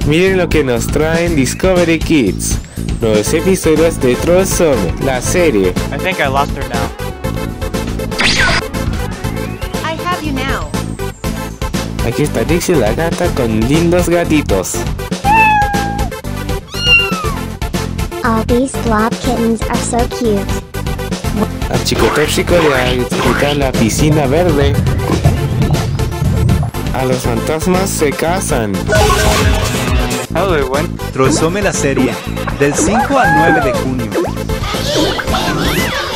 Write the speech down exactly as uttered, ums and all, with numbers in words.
Miren lo que nos traen Discovery Kids. Nuevos episodios de Trollsome, la serie. I think I lost her now. I have you now. Aquí está Dixie la gata con lindos gatitos. All these blob kittens are so cute. A Chico Tóxico le va a disfrutar la piscina verde. A los fantasmas se casan. Hello everyone. Trollsome la serie, del cinco al nueve de junio.